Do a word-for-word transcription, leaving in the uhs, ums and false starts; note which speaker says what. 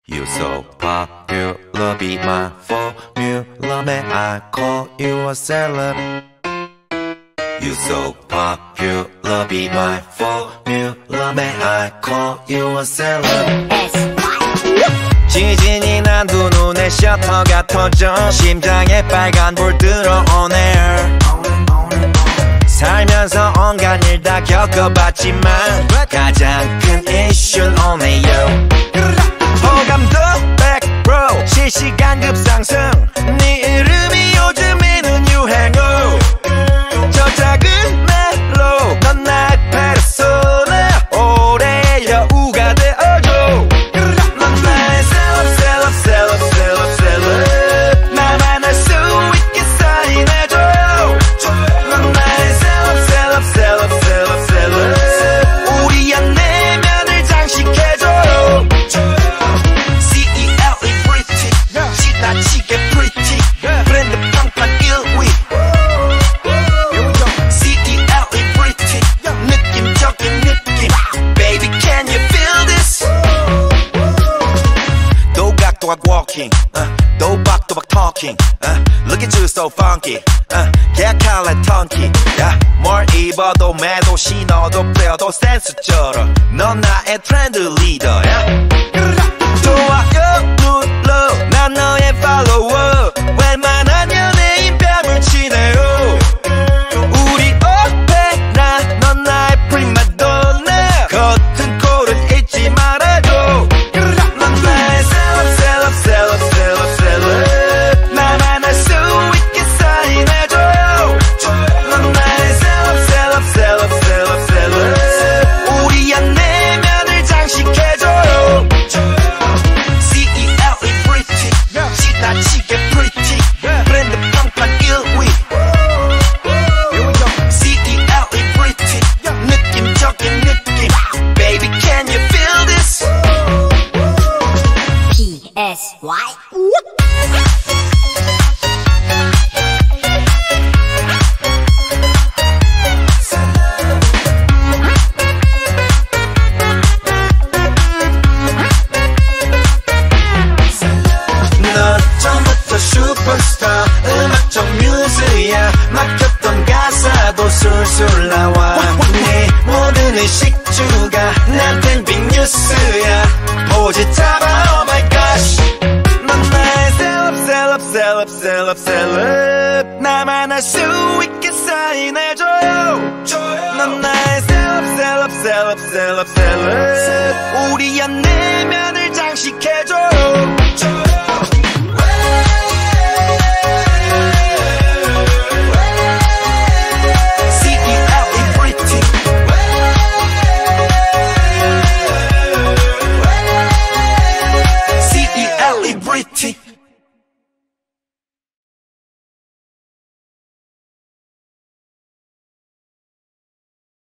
Speaker 1: You so popular, be my formula. May I call you a celeb? You so popular, be my formula. May I call you a celeb? 지진이 난 두 눈에 셔터가 터져 심장에 빨간불 들어오네. 살면서 온갖 일 다 겪어봤지만 가장 큰 이슈는 오네요. 호감도 백 퍼센트 실시간 급상승. 네 이름이 요즘에는 유행어. 저 작은 멜로 넌 나의 페르소나. 올해 여우가 되어줘. 넌 나의 셀럽 셀럽 셀럽 셀럽 셀럽. 나만 알 수 있게 사인해줘요. 넌 나의 셀럽 셀럽 셀럽 셀럽 셀럽. 우리 안 내면을 장식해줘요. 지나치게 pretty 브랜드 평판 일 위. 셀럽이 pretty 느낌적인 느낌. Baby can you feel this? 도각도각 walking uh, 도박도박 talking uh, Look at you so funky uh, 계약할래 턴키 yeah. 뭘 입어도 매도 신어도 빼어도 센스쩔어. 넌 나의 트렌드 리더야. 좋아요 눌러 난 너의 follower. 웬만한 연예인 뺨을 치네요. 우리 오페라 넌 나의 프리마돈나. 겉은 콜은 잊지 말아줘. 넌 나의 셀럽 셀럽 셀럽 셀럽 셀럽. 나만 알 수 있게 사인해줘요. 넌 나의 셀럽 셀럽 셀럽 셀럽 셀럽. 우리 안 내면을 장식해줘요. 지나치게 pretty 브랜드 평판 일 위. 셀럽이 pretty 느낌적인 느낌. Baby can you feel this?
Speaker 2: P S Y
Speaker 1: 슈퍼스타 음악적 뮤즈야. 막혔던 가사도 술술 나와. 네 모든 의식주가 난텐 빅뉴스야. 포즈 잡아 oh my gosh. 넌 나의 셀럽 셀럽 셀럽 셀럽 셀럽. 나만 알 수 있게 사인해줘요. 넌 나의 셀럽 셀럽 셀럽 셀럽 셀럽. 우리 안 내면을